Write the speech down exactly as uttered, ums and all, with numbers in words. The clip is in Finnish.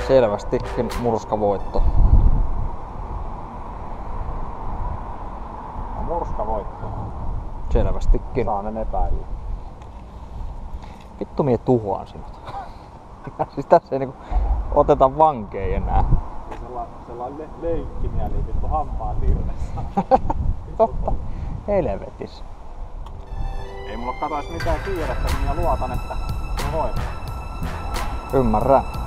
Selvästikin murskavoitto. No, murskavoitto. Selvästikin. Saanen epäilyä. Vittu mie tuhoan sinut. Siis tässä ei niinku oteta vankeja enää. Sellainen sellai le leikkimieli vittu hampaa tirvessä. Totta. Helvetis. Ei mulla katois mitään kiirettä, niin mä luotan, että mä voin. Ymmärrän.